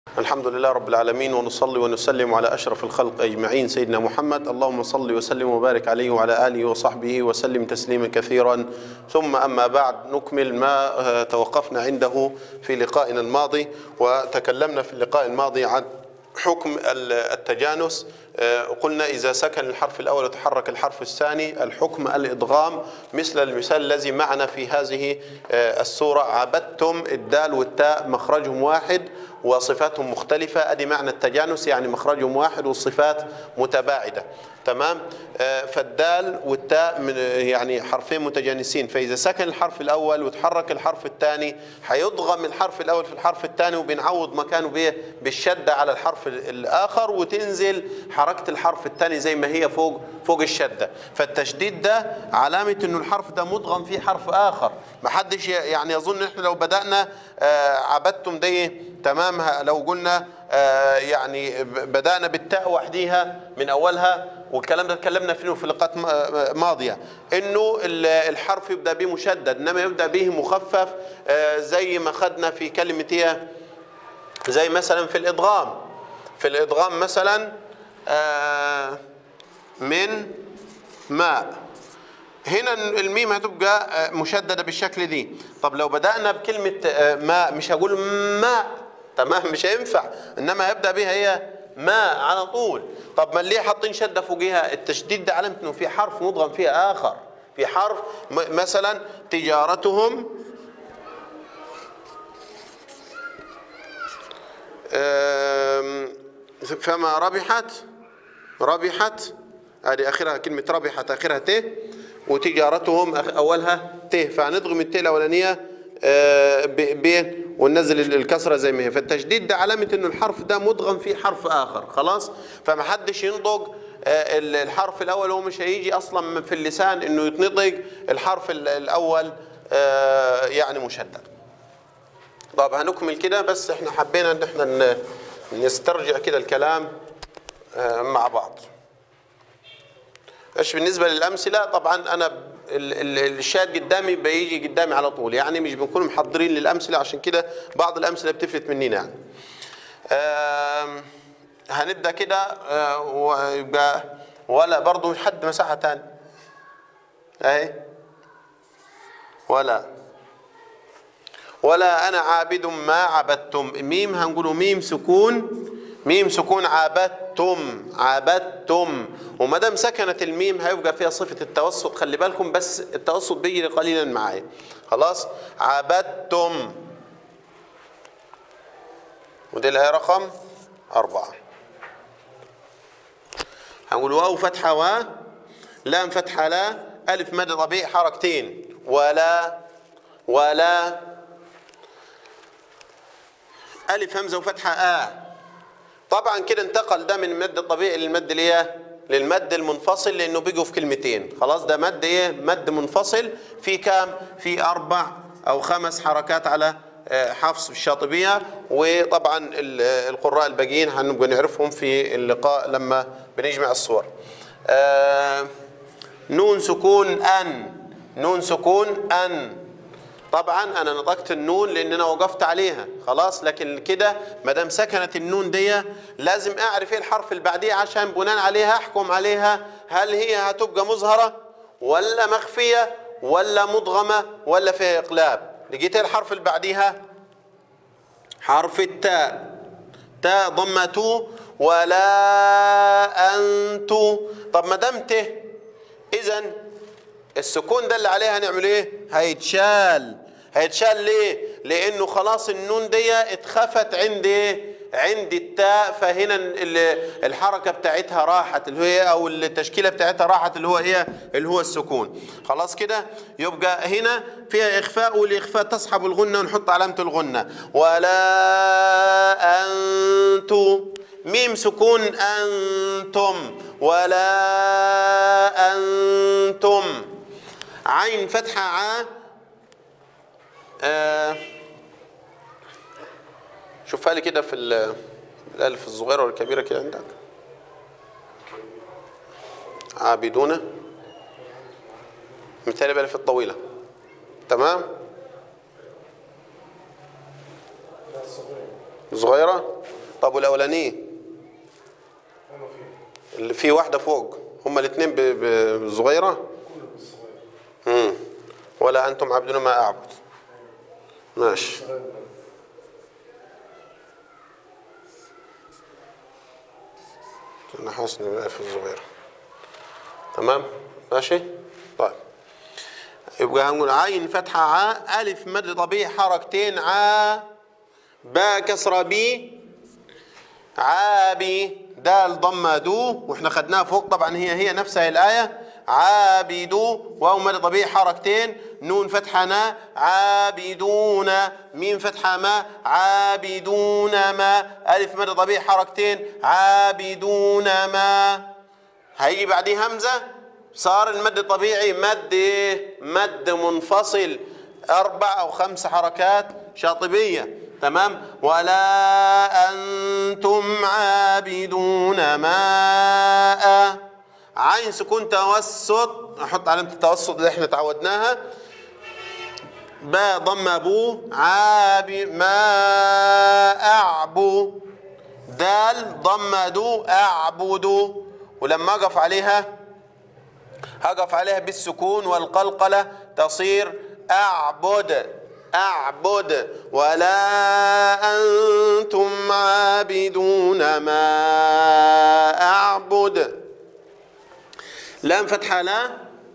الحمد لله رب العالمين، ونصلي ونسلم على أشرف الخلق أجمعين سيدنا محمد. اللهم صل وسلم وبارك عليه وعلى آله وصحبه وسلم تسليما كثيرا. ثم أما بعد، نكمل ما توقفنا عنده في لقائنا الماضي، وتكلمنا في اللقاء الماضي عن حكم التجانس. قلنا إذا سكن الحرف الأول وتحرك الحرف الثاني الحكم الإدغام، مثل المثال الذي معنا في هذه السورة: عبدتم، الدال والتاء مخرجهم واحد وصفاتهم مختلفة. أدي معنى التجانس، يعني مخرجهم واحد والصفات متباعدة. تمام. فالدال والتاء يعني حرفين متجانسين، فإذا سكن الحرف الأول وتحرك الحرف الثاني هيضغم الحرف الأول في الحرف الثاني، وبنعوض مكانه بالشدة على الحرف الآخر، وتنزل حركة الحرف الثاني زي ما هي فوق الشدة. فالتشديد ده علامة إنه الحرف ده مضغم فيه حرف آخر. ما حدش يعني يظن إحنا لو بدأنا عبدتم دي تمام، لو قلنا يعني بدأنا بالتاء وحديها من أولها، والكلام ده اتكلمنا فيه في لقاءات ماضية، إنه الحرف يبدأ به مشدد إنما يبدأ به مخفف، زي ما خدنا في كلمة إيه، زي مثلا في الإدغام مثلا من ماء، هنا الميم هتبقى مشددة بالشكل دي. طب لو بدأنا بكلمة ماء مش هقول ماء، تمام، مش هينفع، إنما هيبدأ بها هي ماء على طول. طب ما ليه حاطين شدة فوقيها؟ التشديد ده علامة إنه في حرف مضغم فيها آخر، في حرف مثلا تجارتهم فما ربحت ادي اخرها كلمه ربحت، اخرها ت، وتجارتهم اولها ت، فهنضغم الت الاولانيه ب وننزل الكسره زي ما هي. فالتشديد ده علامه انه الحرف ده مدغم في حرف اخر، خلاص. فما حدش ينطق الحرف الاول، هو مش هيجي اصلا في اللسان انه يتنطق الحرف الاول يعني مشدد. طب هنكمل كده، بس احنا حبينا ان احنا نسترجع كده الكلام مع بعض. ايش بالنسبه للامثله؟ طبعا انا الشاهد قدامي بيجي قدامي على طول، يعني مش بنكون محضرين للامثله، عشان كده بعض الامثله بتفلت مننا يعني. هنبدا كده ويبقى ولا برضه حد مساحه ثاني اهي، ولا أنا عابد ما عبدتم. ميم هنقوله ميم سكون عبدتم. وما دام سكنت الميم هيبقى فيها صفة التوسط، خلي بالكم، بس التوسط بيجري قليلا معايا، خلاص. عبدتم، ودي اللي هي رقم 4. هنقول واو فتحة و، لام فتحة لا، ألف مد طبيعي حركتين، ولا ألف همزة وفتحة طبعا كده انتقل ده من المد الطبيعي للمد للمد المنفصل، لأنه بيجوا في كلمتين، خلاص. ده مد مد منفصل في كام؟ في 4 أو 5 حركات على حفص الشاطبية، وطبعا القراء الباقيين هنبقى نعرفهم في اللقاء لما بنجمع الصور. نون سكون أن. طبعا انا نطقت النون لان انا وقفت عليها، خلاص. لكن كده ما دام سكنت النون دي لازم اعرف ايه الحرف اللي بعديه، عشان بناء عليها احكم عليها هل هي هتبقى مظهره ولا مخفيه ولا مدغمه ولا فيها اقلاب. لقيت الحرف اللي بعديها حرف التاء، تاء ضمته ولا انتو. طب ما دام ت، اذا السكون ده اللي عليها هنعمل ايه؟ هيتشال ليه؟ لانه خلاص النون دي اتخفت عند ايه؟ عند التاء، فهنا الحركه بتاعتها راحت، اللي هي او التشكيله بتاعتها راحت، اللي هو ايه؟ اللي هو السكون، خلاص كده. يبقى هنا فيها اخفاء، والاخفاء تصحب الغنه ونحط علامه الغنه. ولا انتم، ميم سكون انتم، ولا انتم. عين فتحة ع، شوفها لي كده في الألف الصغيرة والكبيرة كده عندك. عابدون، مثال بالألف الطويلة، تمام. صغيرة؟ طب والأولانية؟ اللي في واحدة فوق، هما الاثنين بصغيرة؟ ولا أنتم عبدون ما أعبد. ماشي. أنا حاسس إن في الصغيرة. تمام؟ ماشي؟ طيب. يبقى هنقول عين فتحة عاء، ألف مد طبيعي حركتين عاء، باء كسرة بي، عابي، دال ضمة دو، واحنا خدناها فوق طبعا هي نفسها الآية، عابدو، واو مد طبيعي حركتين، نون فتحة نا، عابدون، ميم فتحة ما، عابدون ما، ألف مد طبيعي حركتين، عابدون ما. هيجي بعديه همزة، صار المد الطبيعي مد مد منفصل 4 أو 5 حركات شاطبية. تمام. ولا أنتم عابدون ما. عين سكون توسط، أحط علامة التوسط اللي احنا تعودناها. باء ضم أبو، ما أعبو، دال ضم دو، أعبدو. ولما أقف عليها هقف عليها بالسكون والقلقلة تصير أعبد، أعبد. ولا أنتم عابدون ما أعبد. لام فتحة لا،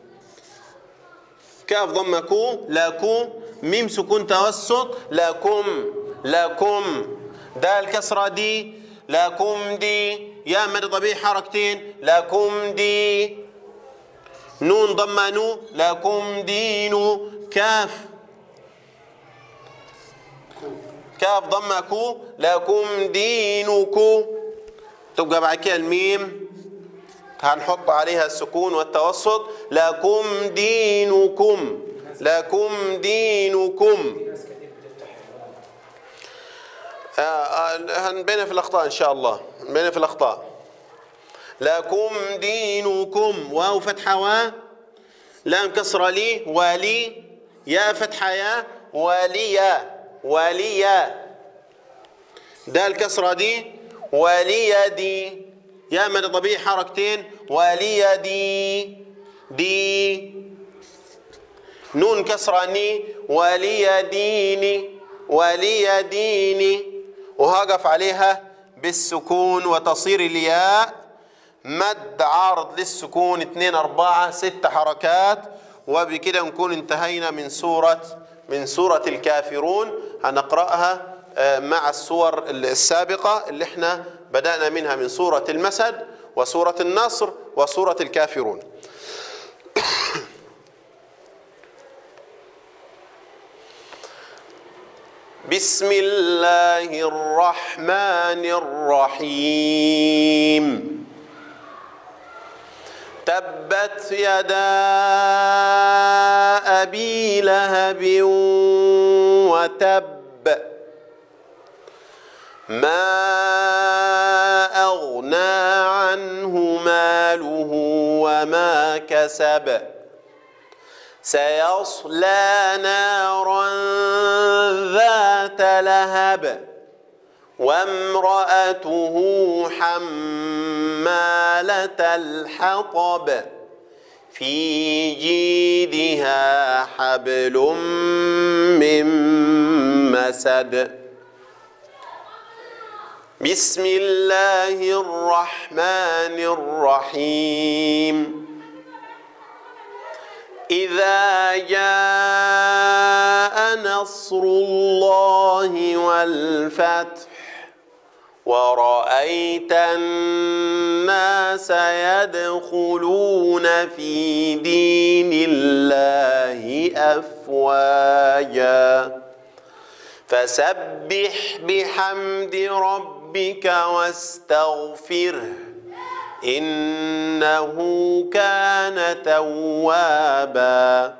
كاف ضم كو، لكو، ميم سكون توسط، لكم، لكم، دال كسرة دي، لكم دي، يا مد طبيعي حركتين، لكم دي، نون ضم نو، لكم دينو، كاف ضم كو، لكم دينكو. تبقى بعد كده الميم هنحط عليها السكون والتوسط، لكم دينكم، لكم دينكم. هنبين في الأخطاء إن شاء الله، هنبين في الأخطاء. لكم دينكم، واو فتحة و، لام كسرة لي، ولي، يا فتحة يا، وليا، وليا، دال كسرة دي، ولي دي، يا مد طبيعي حركتين، ولي دي، دي، نون كسرة ني، ولي ديني، ولي ديني. وهقف عليها بالسكون وتصير الياء مد عارض للسكون 2 4 6 حركات. وبكده نكون انتهينا من سورة الكافرون. هنقرأها مع السور السابقة اللي احنا بدأنا منها، من سورة المسد وسورة النصر وسورة الكافرون. بسم الله الرحمن الرحيم. تبت يدا أبي لهب وتب، ما أغنى عنه ماله وما كسب، سيصلى نارا ذات لهب وامرأته حمالة الحطب في جيدها حبل من مسد. بسم الله الرحمن الرحيم. إذا جاء نصر الله والفتح ورأيت الناس يدخلون في دين الله أفواجا فسبح بحمد ربك واستغفره إنه كان توابا.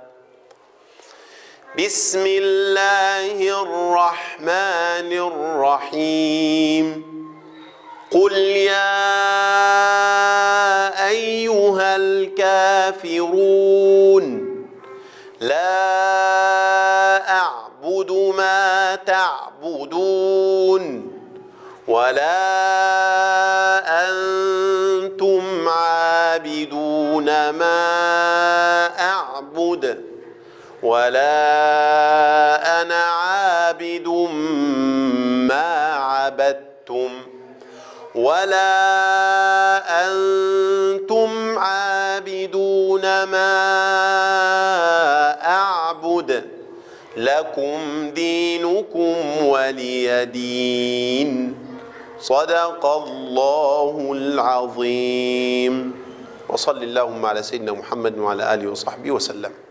بسم الله الرحمن الرحيم. قل يا أيها الكافرون لا أعبد ما تعبدون ولا أنتم عابدون ما أعبد ولا أنا عابد ما عبدتم ولا أنتم عابدون ما أعبد لكم دينكم ولي دين. صدق الله العظيم. وصل اللهم على سيدنا محمد وعلى آله وصحبه وسلم.